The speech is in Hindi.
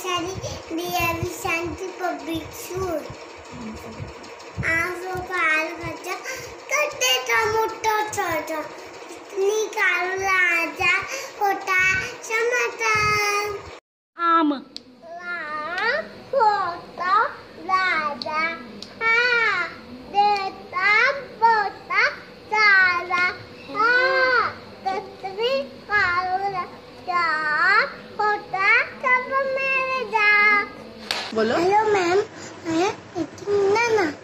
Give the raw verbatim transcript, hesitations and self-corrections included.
सारी डीएवी शांति पब्लिक स्कूल आंसू का आल बच्चा कटे टमाटो छोटा इतनी कारुला आजा होता समाधान आम ला होता राजा हाँ देता बोता सारा हाँ तत्वी कारुला जा होता सब मेरे जा बोलो। हेलो मैम मैं नाना